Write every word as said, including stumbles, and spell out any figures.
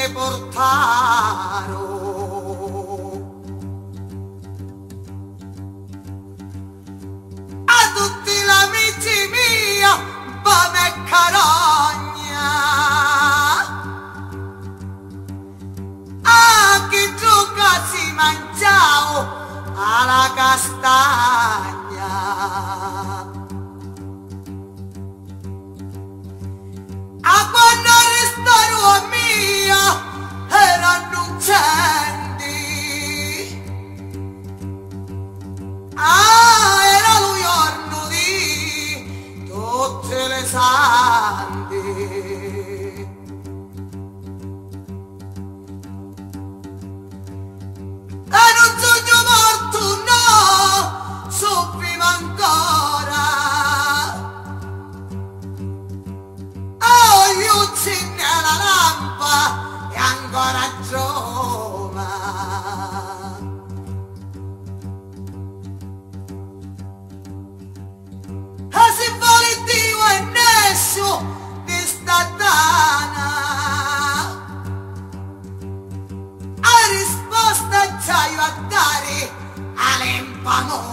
ne portaro. A tutti gli amici miei, pane e carogna, a chi gioca si mangiavo alla castagna. A quando restauro mio erano incendi, ah, era lo giorno di tutte le santi. E non sono morto, no, sono vivo ancora. Oh, io ci nella lampa e ancora giovane. E se vuole Dio e nessuno di sta dana, a risposta c'hai a dare all'empano.